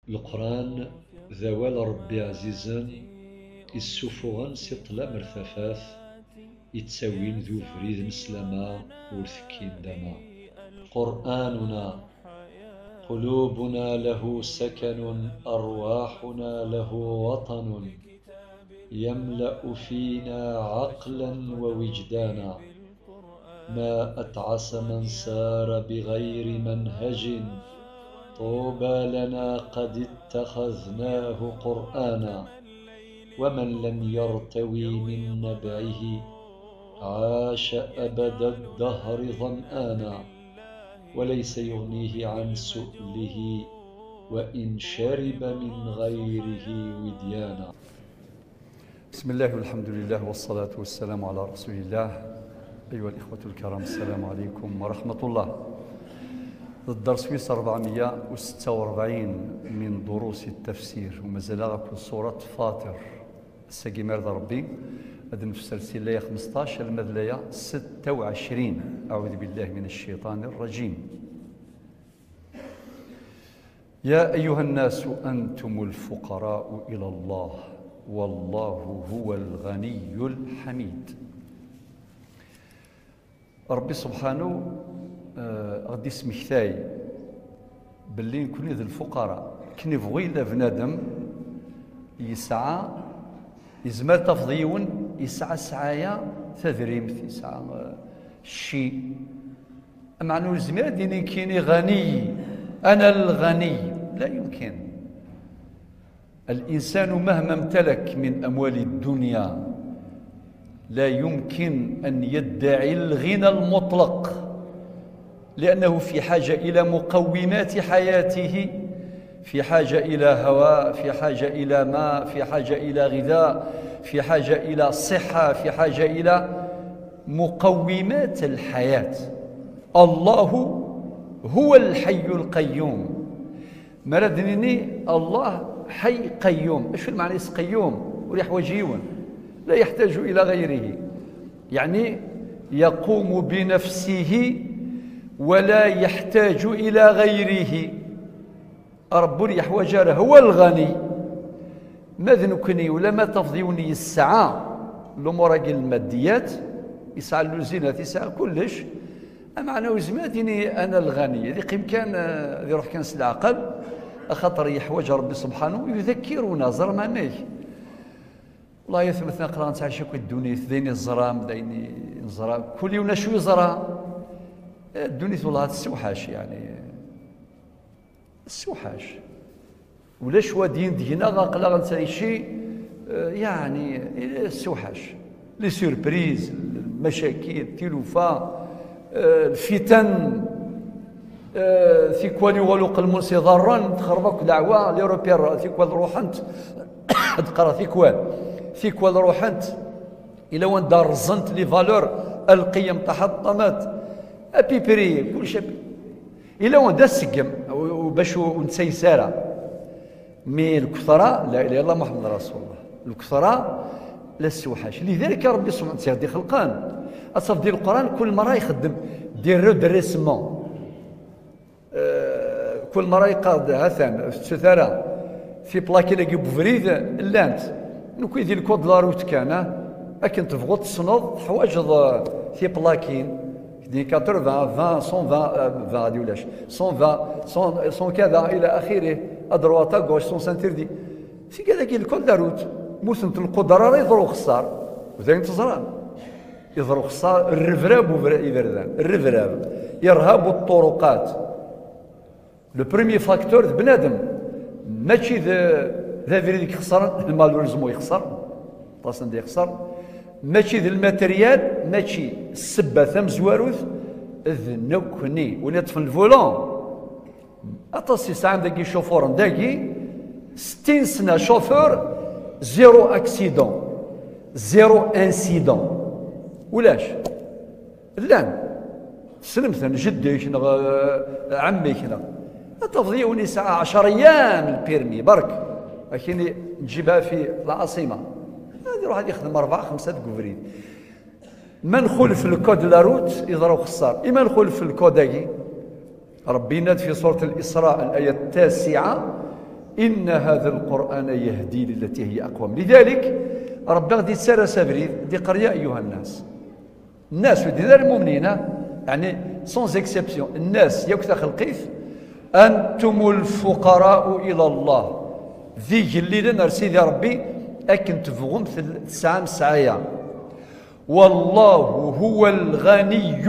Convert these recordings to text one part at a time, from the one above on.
القرآن ذوال ربي عزيزا السفغان سطلا مرثفاث يتساوين ذو فريد مسلما ورثكين دما قرآننا قلوبنا له سكن أرواحنا له وطن يملأ فينا عقلا ووجدانا ما أتعس من سار بغير منهج طوبى لنا قد اتخذناه قرآنا ومن لم يرتوي من نبعه عاش أبد الدهر ظمآنا وليس يغنيه عن سؤله وإن شرب من غيره وديانا. بسم الله والحمد لله والصلاة والسلام على رسول الله. أيها الإخوة الكرام، السلام عليكم ورحمة الله. الدرس 446 من دروس التفسير ومازال في سورة فاطر الساقي ربي هذا نفسر السلة 15 المذلية 26. أعوذ بالله من الشيطان الرجيم. يا أيها الناس أنتم الفقراء إلى الله والله هو الغني الحميد. ربي سبحانه غادي يسمحتاي باللي نكون ذي الفقراء كني بغي لا بنادم يسعى يزمر تفضيون يسعى سعايا تذريمت يسعى الشيء معنو الزمير ديني كيني غني أنا الغني لا يمكن. الإنسان مهما امتلك من أموال الدنيا لا يمكن أن يدعي الغنى المطلق، لأنه في حاجة إلى مقومات حياته، في حاجة إلى هواء، في حاجة إلى ماء، في حاجة إلى غذاء، في حاجة إلى صحة، في حاجة إلى مقومات الحياة. الله هو الحي القيوم. مردني الله حي قيوم. ايش المعنى قيوم؟ وريح وجيون لا يحتاج إلى غيره، يعني يقوم بنفسه ولا يحتاج إلى غيره. رب يحوجر هو الغني. ماذا نكني ولا ما تفضيوني يسعى الأمور الماديات، يسعى اللوزينات، يسعى كلش. معنى وزماتني أنا الغني ذي قيم كان ذي روح كان العقل خاطر يحوج ربي سبحانه يذكرنا زرما ميه. والله يثبتنا قران تاع شكو الدنيا ذيني الزرام ديني الزرام كل يوم شوي زرا الدنيا والله السوحاش، يعني السوحاش ولا شوا دين دينا غاقلا غنسى شيء، يعني السوحاش لي سوربريز المشاكل التلوفه الفتن ثيكواني ولوق المنسي ضرا تخربك دعوه ليوروبيان ثيكوال روحنت تقرا ثيكوال روحنت الى وين دار زنت لي فالور القيم تحطمت ابيبري كل شيء الى وين دا السقم وباش ونسيساره. مي الكثراء لا اله الا الله محمد رسول الله، الكثراء لا السوحاش. لذلك ربي سبحانه وتعالى خلقان اصف ديال القران كل مره يخدم دير رودريسمون، كل مره يقاد هثان ستثرى في بلاكي لاقي بفريد لانت نكوي ديال الكود لاروت كان اكن تفغط تصنض حوايج في بلاكين دي 80 20 120 20 ولاش 120 100 كذا الى اخره ادرواتا غوش 100 سنتردي في كذا كي الكود لاروت موسمت القدره يضرو خسار وذاك تزران يضرو خسار الرفراب ويبردان الرفراب يرهب الطرقات. لو بريمي فاكتور بنادم ماشي ذا فريدك يخسر المالوريزمو يخسر طاسن دي يخسر، ماشي ذا الماتريال، ماشي السبه ثم زواروث ذنكني ولا طفل الفولون اطاسي ساعه داكي شوفور داكي 60 سنه شوفور زيرو اكسيدون زيرو انسيدون ولاش لان سلمثن جديك عميك تفضيوني ساعة 10 أيام البيرمي برك لكن نجيبها في العاصمة هذه روح يخدم 4 5 كوفريد. ما ندخل في الكود لاروت يضرب خسار، إما ندخل في الكوداكي ربي يناد في سورة الإسراء الآية 9 إن هذا القرآن يهدي للتي هي أقوم. لذلك ربي غادي تسارى سابريد دي قال يا أيها الناس ودي المؤمنين، يعني سونز اكسبسيون، الناس ياك خلقيت أنتم الفقراء إلى الله ذي الليلة نرسي يا ربي أكن تفغم الساعة مسعايا، والله هو الغني.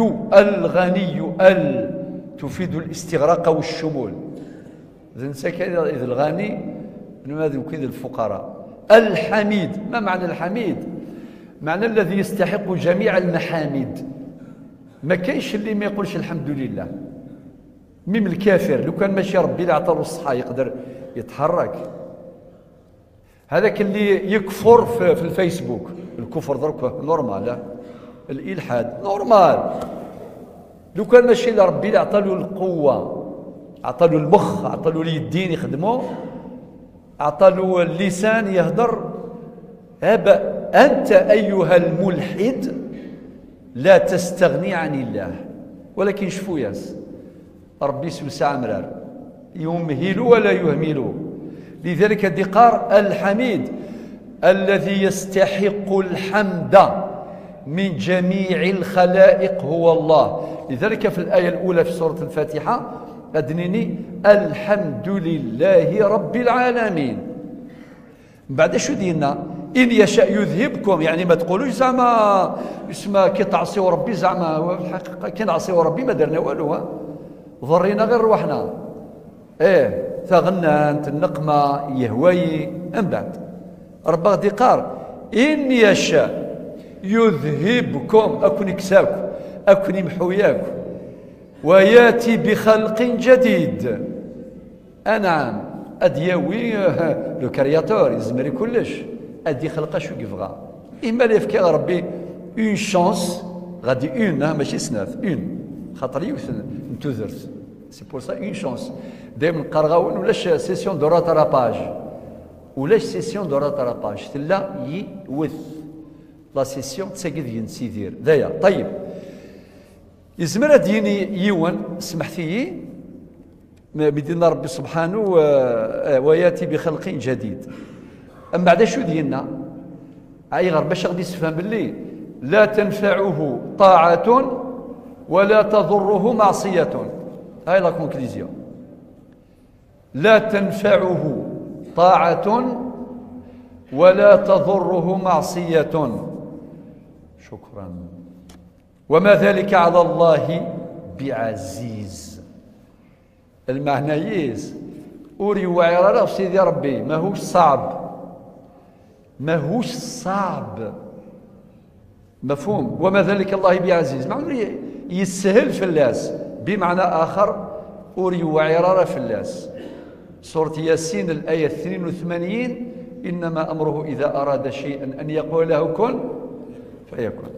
تفيد الاستغراق والشمول. إذا نسى إذا الغني هذا كذا الفقراء. الحميد، ما معنى الحميد؟ معنى الذي يستحق جميع المحامد. ما كاينش اللي ما يقولش الحمد لله. ميم الكافر لو كان ماشي ربي اللي عطاه الصحة يقدر يتحرك. هذاك اللي يكفر في الفيسبوك، الكفر درك نورمال، الإلحاد نورمال. لو كان ماشي لربي اللي عطاه القوة، عطاه المخ، عطاه اليدين يخدموا، عطاه اللسان يهدر. أنت أيها الملحد لا تستغني عن الله. ولكن شفوا ياس ربي سوسع مرار يمهل ولا يهمل. لذلك الدقار الحميد الذي يستحق الحمد من جميع الخلائق هو الله. لذلك في الآية الأولى في سورة الفاتحة أدنيني الحمد لله رب العالمين. بعد شو دينا إن يشاء يذهبكم، يعني ما تقولوش زعما اسمها كي تعصيو ربي، زعما في الحقيقة كي نعصيو ربي ما درنا والو، ضرينا غير روحنا. ثغنانت النقمة يهوي. من بعد ربي غادي قار إن يشاء يذهبكم، أكون يكساكم، أكون يمحوياكم، وياتي بخلق جديد. أنعم أدياوي لو كرياتور يزمري كلش، أدي خلقه شو يبغى. إما اللي يفكي ربي اون شانس غادي اون ماشي سناث اون، خاطر يوث نتوزرت سي بور سا اون شانس. دايما قرغاون ولاش سيسيون دو راتراباج، ولاش سيسيون دو راتراباج تلا يوث لا سيسيون تساقي ينسيدير دايا. طيب يزمر ديني يوان سمحتي بدينا ربي سبحانه وياتي بخلق جديد. أما بعد شو ديالنا أي غير باش غادي يستفهم باللي لا تنفعه طاعة ولا تضره معصية. هاي لا كونكليزيون، لا تنفعه طاعة ولا تضره معصية. شكرا. وما ذلك على الله بعزيز. المعنى ييز أوري وعرارة في سيدي ربي ماهوش صعب، ماهوش صعب، مفهوم. وما ذلك الله بعزيز معنى يسهل في اللاس، بمعنى آخر أوري وعرارة في اللاس. سورة ياسين الآية 82 إنما أمره إذا أراد شيئا أن يقول له كن فيكون.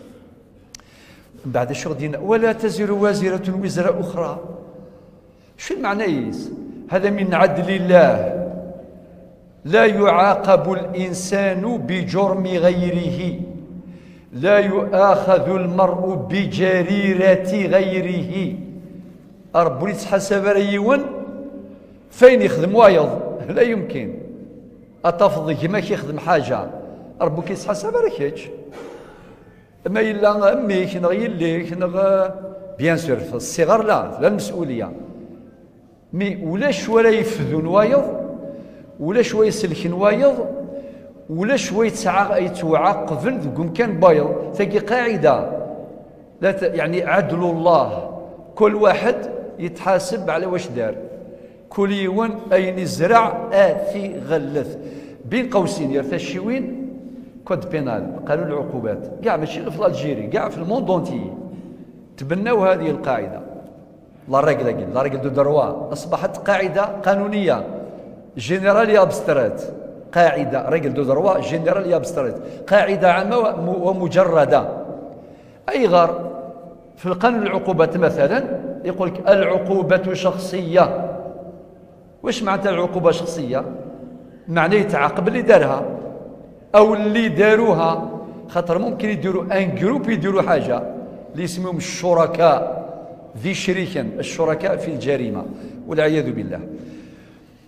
بعد الشغل دينا ولا تزر وازرة وزر أخرى. شو المعنى يس؟ هذا من عدل الله، لا يعاقب الإنسان بجرم غيره، لا يؤاخذ المرء بجريرة غيره. ربي يتحسب ريون فين يخدم وايض لا يمكن أتفضي ما كيخدم حاجة ربي كيتحسب ركيتش ما إلا أميك نغ يليك نغ بيان سور في الصغر لا المسؤولية مي ولاش ولا يفذون وايض ولا شويه يسلكن وايض ولا شويه يتوعقفن ذوك كان بايض. ثقي قاعده لا يعني عدل الله، كل واحد يتحاسب على واش دار، كل يوم اين يزرع آتي غلث. بين قوسين يرثى الشوين كود بينال قانون العقوبات كاع ماشي غير في الجيري كاع في الموند اونتي تبناو هذه القاعده. لا ريغل دو دروا اصبحت قاعده قانونيه جينيرالي ابسترات، قاعده ريغل دو دروا جينيرالي ابسترات، قاعده عامه ومجرده. اي غار في القانون العقوبات مثلا يقول لك العقوبه شخصيه. واش معناتها العقوبه شخصيه؟ معناه يتعاقب اللي دارها او اللي داروها، خاطر ممكن يديروا ان جروب يديروا حاجه اللي يسميهم الشركاء ذي شريكا، الشركاء في الجريمه والعياذ بالله.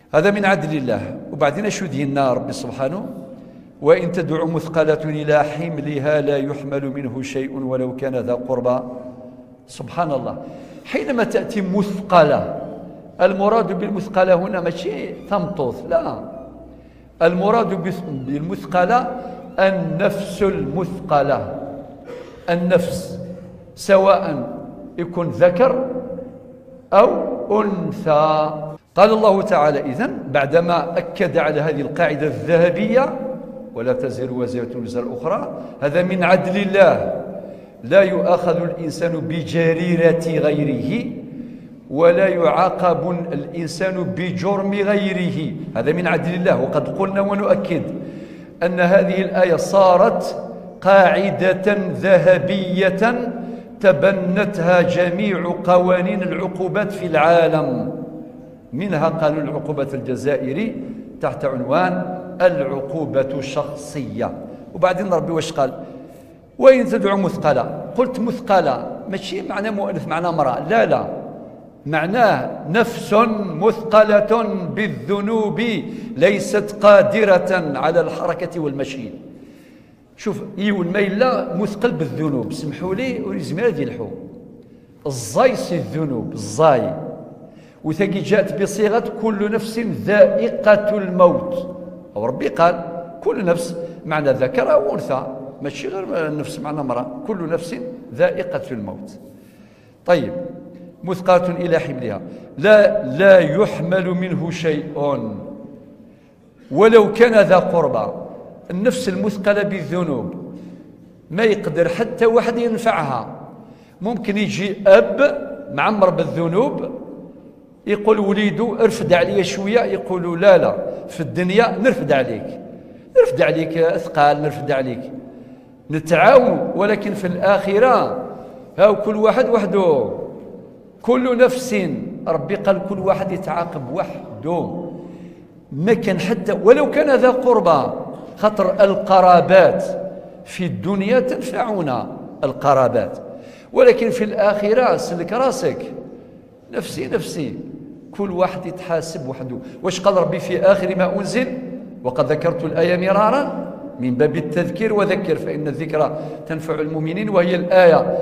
هذا من عدل الله. وبعدين شو دينا ربي سبحانه؟ وإن تدع مثقلة إلى حملها لا يحمل منه شيء ولو كان ذا قربى. سبحان الله. حينما تأتي مثقلة، المراد بالمثقلة هنا ماشي تمطوط، لا، المراد بالمثقلة النفس المثقلة، النفس سواء يكون ذكر أو أنثى. قال الله تعالى إذن بعدما أكد على هذه القاعدة الذهبية ولا تزر وازرة وزر أخرى، هذا من عدل الله، لا يؤاخذ الإنسان بجريرة غيره ولا يعاقب الإنسان بجرم غيره، هذا من عدل الله. وقد قلنا ونؤكد أن هذه الآية صارت قاعدة ذهبية تبنتها جميع قوانين العقوبات في العالم، منها قانون العقوبات الجزائري تحت عنوان العقوبة شخصية. وبعدين ربي واش قال؟ وإن تدعو مثقلة. قلت مثقلة ماشي معنى مؤنث معنى امرأة، لا لا، معناه نفس مثقلة بالذنوب ليست قادرة على الحركة والمشي. شوف الميل لا مثقل بالذنوب، سمحوا لي ولازم هذه الحو الزاي سي الذنوب الزاي، وثقي جاءت بصيغة كل نفس ذائقة الموت، أو ربي قال كل نفس معنى ذكر أو أنثى، ماشي غير نفس معنى امرأة، كل نفس ذائقة الموت. طيب، مثقلة إلى حملها لا يحمل منه شيء ولو كان ذا قربى. النفس المثقلة بالذنوب ما يقدر حتى واحد ينفعها. ممكن يجي أب معمر بالذنوب يقول وليدو ارفد عليا شوية، يقولوا لا لا، في الدنيا نرفد عليك أثقال، نرفد عليك نتعاون، ولكن في الآخرة هاو كل واحد وحده، كل نفس، ربي قال كل واحد يتعاقب وحده، ما كان حتى ولو كان ذا قربى، خاطر القرابات في الدنيا تنفعنا القرابات، ولكن في الآخرة سلك راسك، نفسي نفسي، كل واحد يتحاسب وحده. واش قال ربي في آخر ما أنزل؟ وقد ذكرت الآية مرارا من باب التذكير وذكر فإن الذكرى تنفع المؤمنين، وهي الآية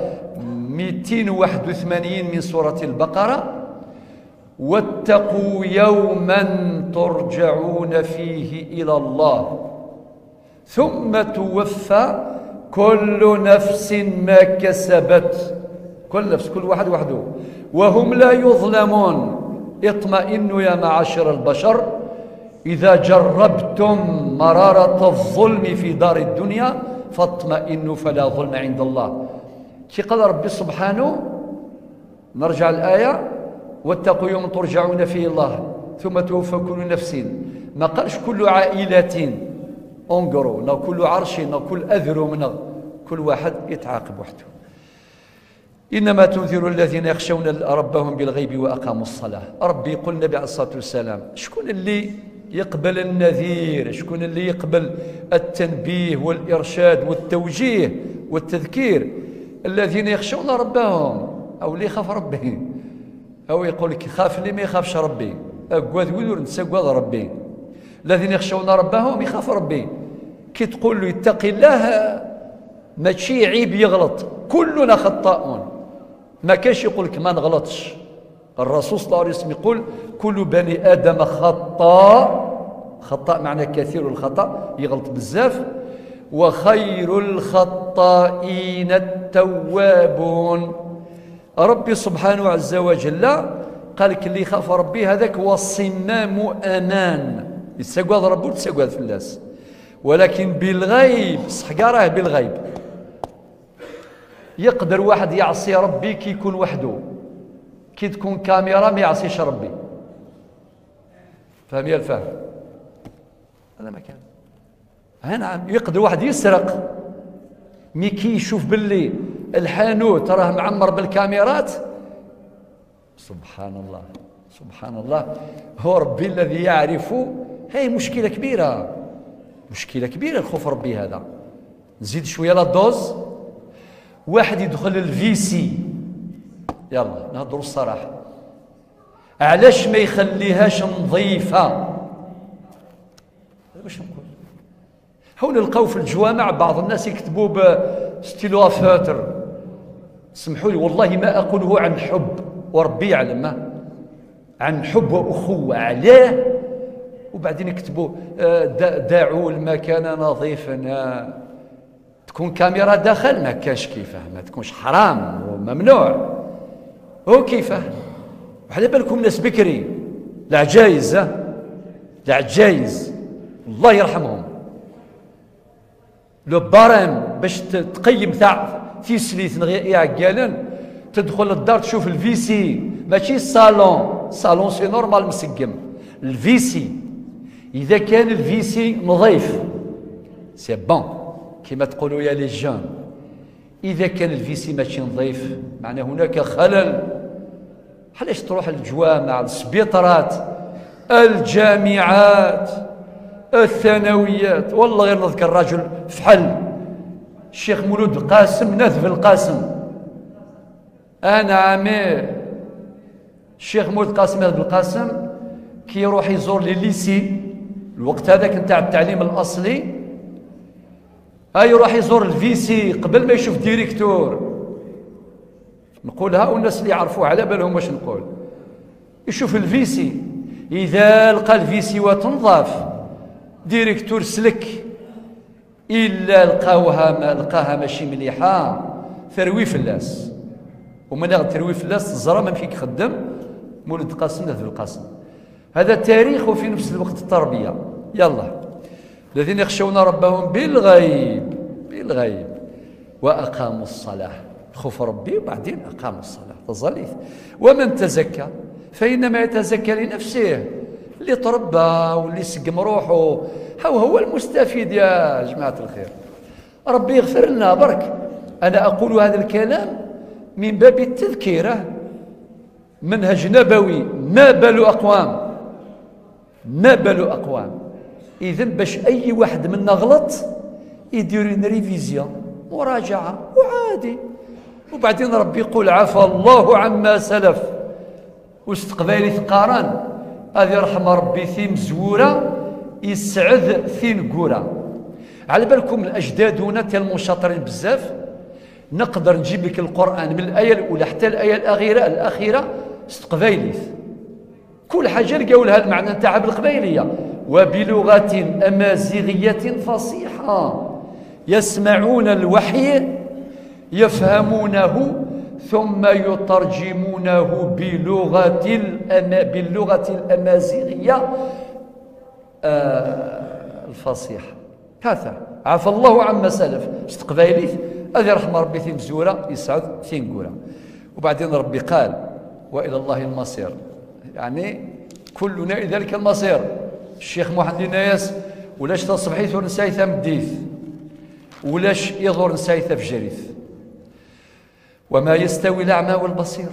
281 من سورة البقرة: واتقوا يوما ترجعون فيه إلى الله ثم توفى كل نفس ما كسبت، كل نفس، كل واحد وحده، وهم لا يظلمون. اطمئنوا يا معاشر البشر إذا جربتم مرارة الظلم في دار الدنيا فاطمئنوا فلا ظلم عند الله. كي قال ربي سبحانه، نرجع الآية: واتقوا يوم ترجعون فيه الله ثم توفى كل نفس، ما قالش كل عائلة انقروا، كل عرش، كل أذر، من كل واحد يتعاقب وحده. إنما تنذر الذين يخشون ربهم بالغيب وأقاموا الصلاة. ربي يقول النبي عليه الصلاة والسلام: شكون اللي يقبل النذير؟ شكون اللي يقبل التنبيه والإرشاد والتوجيه والتذكير؟ الذين يخشون ربهم، أو اللي يخاف ربه، أو يقول لك خاف اللي ما يخافش ربي، أقوى ذوذر نتسقوى ربي. الذين يخشون ربهم يخاف ربي. كي تقول له يتقي الله ماشي عيب يغلط، كلنا خطاؤون، ما كاش يقول لك ما نغلطش. الرسول صلى الله عليه وسلم يقول: كل بني آدم خطاء، خطاء معنى كثير الخطأ، يغلط بزاف، وخير الخطائين التوابون. ربي سبحانه عز وجل قال لك اللي يخاف ربي هذاك هو الصمام أمان، يتسقوض ربي وتسقوض في الناس، ولكن بالغيب، صح راه بالغيب. يقدر واحد يعصي ربي كي يكون وحده، كي تكون كاميرا ما يعصيش ربي. فهم يا الفهم؟ هذا ما كان. نعم، يقدر واحد يسرق مي كي يشوف باللي الحانوت راه معمر بالكاميرات، سبحان الله سبحان الله، هو ربي الذي يعرف. هاي مشكلة كبيرة، مشكلة كبيرة الخوف ربي هذا. نزيد شوية لا دوز، واحد يدخل الفيسي، يلا نهضروا الصراحة، علاش ما يخليهاش نظيفة؟ واش نقول؟ هون نلقاو في الجوامع بعض الناس يكتبوا بستيلو فاتر، سمحوا لي والله ما أقوله عن حب وربي يعلم، عن حب وأخوة علاه، وبعدين يكتبوا دعوا المكان نظيفا، تكون كاميرا داخل ما كاش كيفاه، ما تكونش حرام وممنوع، هو كيفاه. وعلى بالكم ناس بكري العجايز، العجايز الله يرحمهم، لو بارام باش تقيم تاع تيسليت نغي عقالا، تدخل للدار تشوف الفيسي، ماشي الصالون، صالون سي نورمال مسقم، الفيسي اذا كان الفيسي نظيف سي بون كما تقولوا يا لي جون، اذا كان الفيسي ماشي نظيف معناه هناك خلل. علاش تروح للجوامع، السبيطرات، الجامعات، الثانويات؟ والله غير نذكر رجل فحل الشيخ مولود القاسم، نذف القاسم، انا عامي الشيخ مولود القاسم نذف القاسم، كي يروح يزور لي ليسي الوقت هذاك نتاع التعليم الاصلي، يروح يزور الفيسي قبل ما يشوف ديريكتور، نقولها والناس اللي يعرفوها على بالهم واش نقول، يشوف الفيسي، اذا لقى الفيسي وتنظف ديريكتور سلك، الا لقاها ماشي مليحه ثروي فلاس، ومن غير تروي فلاس الزرا ما فيك خدم مولد القاسم نذف القاسم. هذا تاريخ وفي نفس الوقت التربيه. يلا الذين يخشون ربهم بالغيب، بالغيب واقاموا الصلاه، خوف ربي وبعدين اقاموا الصلاه تظليث. ومن تزكى فانما يتزكى لنفسه، اللي تربى واللي سقم روحه هو المستفيد يا جماعه الخير. ربي يغفر لنا برك. انا اقول هذا الكلام من باب التذكيره، منهج نبوي، ما بال اقوام، ما بال اقوام. اذا باش اي واحد منا غلط يدير ريفيزيون مراجعه وعادي، وبعدين ربي يقول عفى الله عما سلف، واستقبالي ثقاران هذه رحمه ربي ثي مزوره يسعد ثي نقوره. على بالكم الاجداد هنا تالمو شاطرين بزاف، نقدر نجيب لك القران من الايه الاولى حتى الايه الاخيره استقباليث، كل حاجه لقاو لها المعنى نتاعها بالقبيليه. وبلغه امازيغيه فصيحه يسمعون الوحي يفهمونه ثم يترجمونه باللغة الأمازيغية الفصيحة. هذا عفى الله عما سلف، استقباليث هذه رحمة ربي ثي مزورة يسعد ثي نقولة. وبعدين ربي قال وإلى الله المصير، يعني كلنا إلى ذلك المصير. الشيخ محمد نايس ولاش تصبحيث ونسايثة مديث، ولاش يظهر نسايثة في جريث. وما يستوي الأعمى والبصير،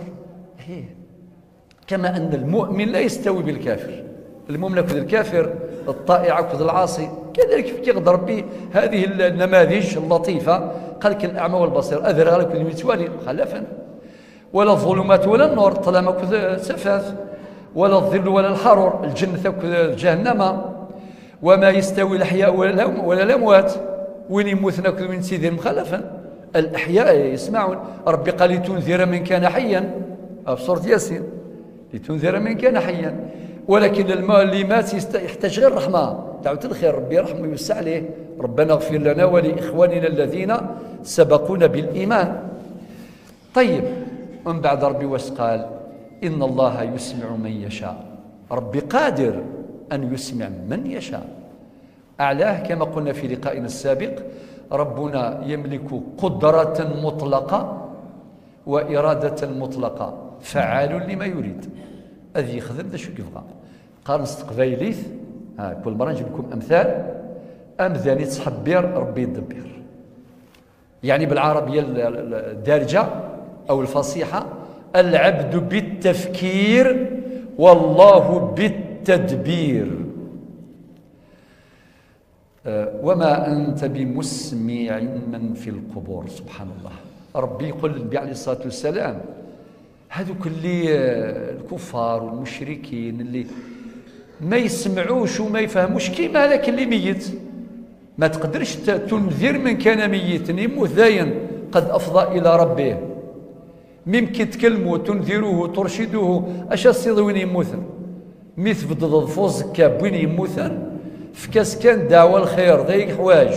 كما أن المؤمن لا يستوي بالكافر، المؤمن كذ الكافر، الطائع كذ العاصي، كذلك يقدر ربي هذه النماذج اللطيفة. قال لك الأعمى والبصير أذر غالك كذ متوالي خلفا، ولا الظلمات ولا النور، طالما كذ سفاف، ولا الظل ولا الحرور، الجنة كذ جهنم. وما يستوي الأحياء ولا الأموات، وين يموتنا كذ من سيدهم خلفا. الأحياء يسمعون، ربي قال لتنذر من كان حيا في سورة ياسين، لتنذر من كان حيا. ولكن اللي مات يحتاج غير رحمة، دعوة الخير ربي يرحمه ويوسع عليه. ربنا اغفر لنا ولإخواننا الذين سبقونا بالإيمان. طيب من بعد ربي واش قال؟ إن الله يسمع من يشاء، ربي قادر أن يسمع من يشاء. أعلاه كما قلنا في لقائنا السابق، ربنا يملك قدرة مطلقة وإرادة مطلقة، فعال لما يريد. هذه يخدم ذا شو يبغى. قال نستقبيليث، كل مرة نجيب لكم أمثال، أمثال يتصحبير ربي يدبر. يعني بالعربية الدارجة أو الفصيحة، العبد بالتفكير والله بالتدبير. وما أنت بمسمع من في القبور. سبحان الله. ربي يقول للنبي عليه الصلاة والسلام هذوك اللي الكفار والمشركين اللي ما يسمعوش وما يفهموش كيما هذاك اللي ميت، ما تقدرش تنذر من كان ميتا يموت داين قد أفضى إلى ربه. ممكن تكلموا تنذروه ترشدوه اش الصيد وين يموتن ميث بدض فوز كاب وين يموتن فكاس كان دعوة الخير ضيق حواج.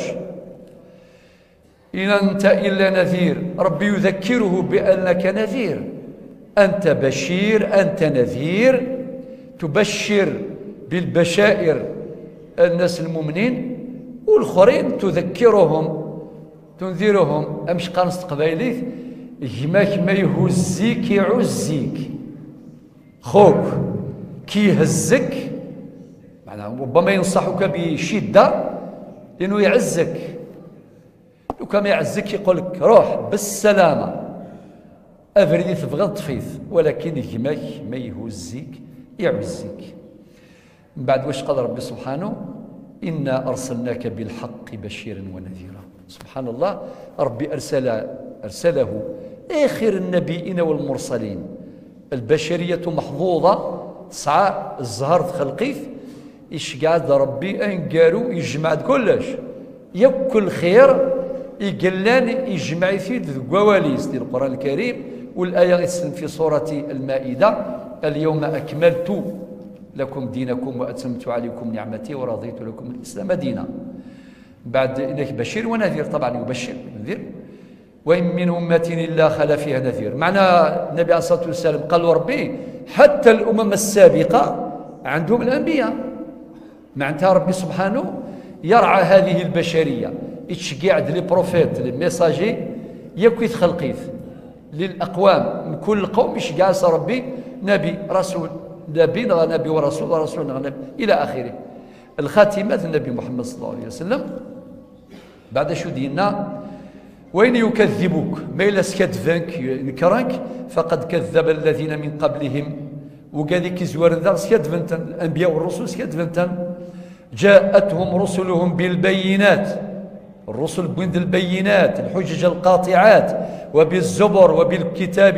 إن أنت إلا نذير، ربي يذكره بأنك نذير، أنت بشير أنت نذير، تبشر بالبشائر الناس المؤمنين، والآخرين تذكرهم تنذرهم. أمش قانص قبايليت يماك ما يهزيك يعزيك، خوك كي يهزك معناه ربما ينصحك بشدة لأنه يعزك، لو كان يعزك يقول لك روح بالسلامة أفريدي تبغى تفيث، ولكن يماك ما يهزيك يعزيك. من بعد واش قال ربي سبحانه إنا أرسلناك بالحق بشيرا ونذيرا. سبحان الله، ربي أرسله آخر النبيين والمرسلين. البشرية محظوظة تسعى الزهر خلقيث إيش قاعد ربي أنقارو يجمع كلش يكل خير يقلان يجمع في قواليس ديال القرآن الكريم. والآية في سورة المائدة اليوم أكملت لكم دينكم وأتممت عليكم نعمتي ورضيت لكم الإسلام دينا. بعد إنك بشير ونذير، طبعا يبشر نذير. وإن من أمة إلا خلا فيها نذير، معنى النبي عليه الصلاة والسلام قال ربي حتى الأمم السابقة عندهم الأنبياء، معناتها ربي سبحانه يرعى هذه البشرية، يتشجع لي بروفيت لي ميساجي يكويت خلقيث للأقوام من كل قوم يشجع ربي نبي رسول، نبي نبي ورسول ورسول نبي إلى آخره. الخاتمة النبي محمد صلى الله عليه وسلم بعد شو دينا وين يكذبوك ما إلا سكتفانك نكرانك فقد كذب الذين من قبلهم. وكذلك زوار ذا سكتفنتن الأنبياء والرسل سكتفنتن جاءتهم رسلهم بالبينات، الرسل بوند البينات الحجج القاطعات وبالزبر وبالكتاب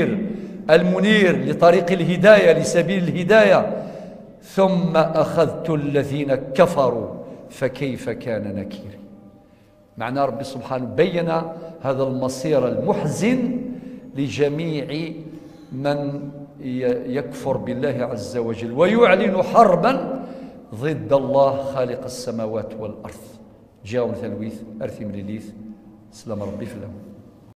المنير لطريق الهداية لسبيل الهداية. ثم أخذت الذين كفروا فكيف كان نكير. معنى ربي سبحانه بين هذا المصير المحزن لجميع من يكفر بالله عز وجل ويعلن حربا ضد الله خالق السماوات والأرض. جاءوا مثلويث أرثي مليليث سلام ربي في الأول.